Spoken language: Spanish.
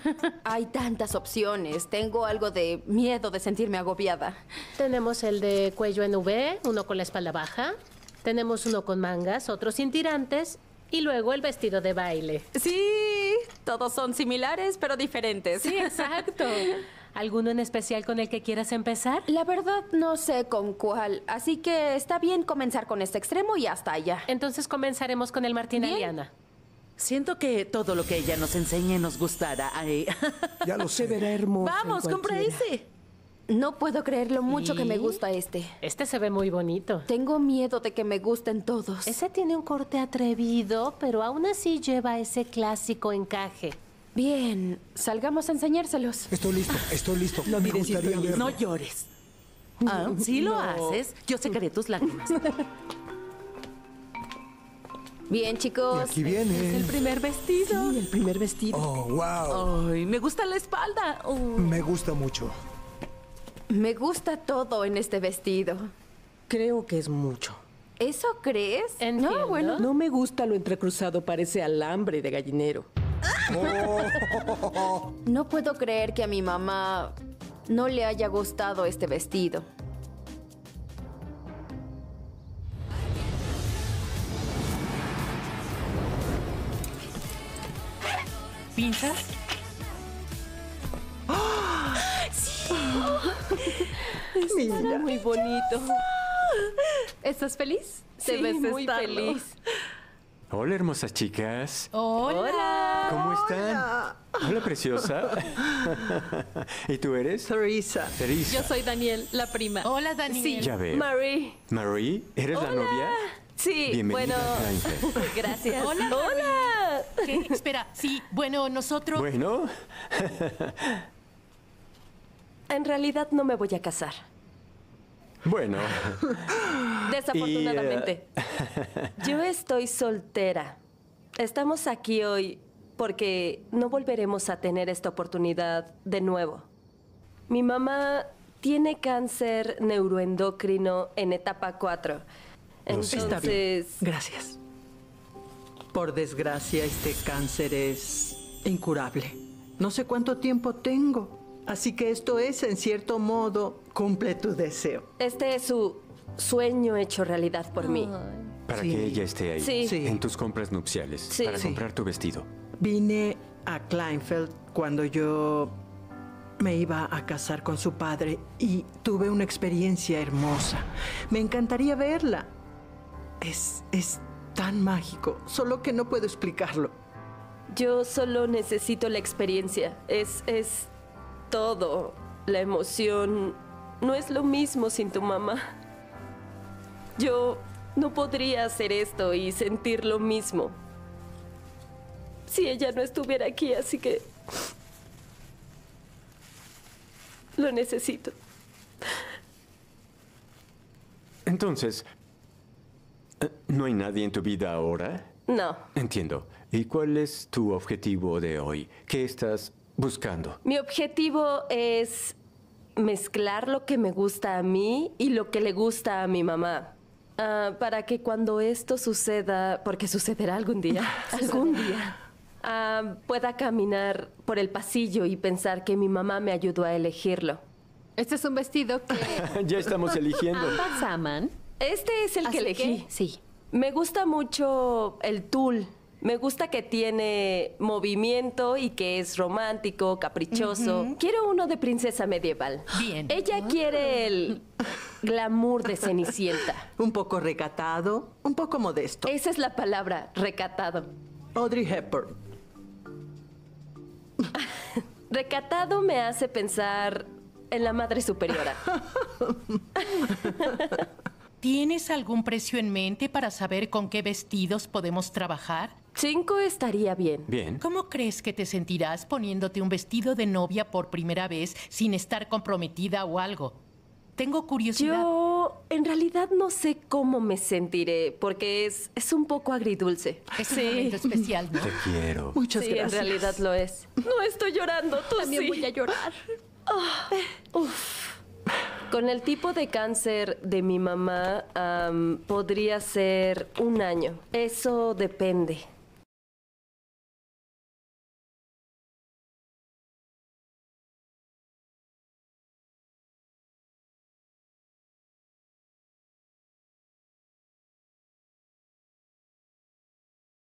Hay tantas opciones. Tengo algo de miedo de sentirme agobiada. Tenemos el de cuello en V, uno con la espalda baja. Tenemos uno con mangas, otro sin tirantes. Y luego el vestido de baile. Sí, todos son similares, pero diferentes. Sí, exacto. ¿Alguno en especial con el que quieras empezar? La verdad no sé con cuál, así que está bien comenzar con este extremo y hasta allá. Entonces comenzaremos con el Martina Bien. Liana. Siento que todo lo que ella nos enseñe nos gustará. Ya lo sé. Se verá hermoso. Vamos, compra ese. No puedo creer lo mucho que me gusta este. Este se ve muy bonito. Tengo miedo de que me gusten todos. Ese tiene un corte atrevido, pero aún así lleva ese clásico encaje. Bien, salgamos a enseñárselos. Estoy listo. Me gustaría verlo. No llores. Si lo haces, yo secaré tus lágrimas. Bien, Y chicos. aquí viene. El primer vestido. Sí, el primer vestido. Oh, wow. Ay, me gusta la espalda. Me gusta mucho. Me gusta todo en este vestido. Creo que es mucho. ¿Eso crees? Entiendo. No, bueno. No me gusta lo entrecruzado, parece alambre de gallinero. No puedo creer que a mi mamá no le haya gustado este vestido. ¿Pinzas? Mira. Muy bonito. ¿Estás feliz? Te ves muy estarlo. feliz. Hola, hermosas chicas. Hola. ¿Cómo están? Hola, preciosa. ¿Y tú eres? Teresa. Teresa. Yo soy Daniel, la prima. Hola, Daniel. Ya veo. Marie. Marie, ¿eres la novia? Sí, Bienvenida, Kleinfeld. gracias. Hola, Hola. ¿Qué? Espera, sí, bueno, nosotros... Bueno, En realidad no me voy a casar. bueno. Desafortunadamente. Yo estoy soltera. Estamos aquí hoy porque no volveremos a tener esta oportunidad de nuevo. Mi mamá tiene cáncer neuroendocrino en etapa 4. Lo siento. Está bien. Entonces, Gracias. Por desgracia, este cáncer es incurable. No sé cuánto tiempo tengo. Así que esto es, en cierto modo, cumple tu deseo. este es su sueño hecho realidad por mí. Para Sí. que ella esté ahí. Sí. Sí. En tus compras nupciales. Sí. Para Sí. comprar tu vestido. Vine a Kleinfeld cuando yo me iba a casar con su padre y tuve una experiencia hermosa. Me encantaría verla. Es tan mágico, solo que no puedo explicarlo. Yo solo necesito la experiencia. Es todo. La emoción no es lo mismo sin tu mamá. Yo no podría hacer esto y sentir lo mismo si ella no estuviera aquí, así que lo necesito. Entonces, ¿no hay nadie en tu vida ahora? No. Entiendo. ¿Y cuál es tu objetivo de hoy? ¿Qué estás buscando? Mi objetivo es mezclar lo que me gusta a mí y lo que le gusta a mi mamá. Para que cuando esto suceda, porque sucederá algún día, pueda caminar por el pasillo y pensar que mi mamá me ayudó a elegirlo. Este es un vestido que Ya estamos eligiendo. Ambas aman. Este es el que Así elegí. que, sí. Me gusta mucho el tul. Me gusta que tiene movimiento y que es romántico, caprichoso. Quiero uno de princesa medieval. Bien. Ella quiere el glamour de Cenicienta. Un poco recatado, un poco modesto. Esa es la palabra, recatado. Audrey Hepburn. Recatado me hace pensar en la Madre Superiora. ¿Tienes algún precio en mente para saber con qué vestidos podemos trabajar? 5 estaría bien. Bien. ¿Cómo crees que te sentirás poniéndote un vestido de novia por primera vez sin estar comprometida o algo? Tengo curiosidad. Yo en realidad no sé cómo me sentiré, porque es un poco agridulce. Es un momento especial, ¿no? Te quiero. Muchas Sí, gracias. en realidad lo es. No estoy llorando, tú También sí. voy a llorar. Con el tipo de cáncer de mi mamá, podría ser 1 año. Eso depende.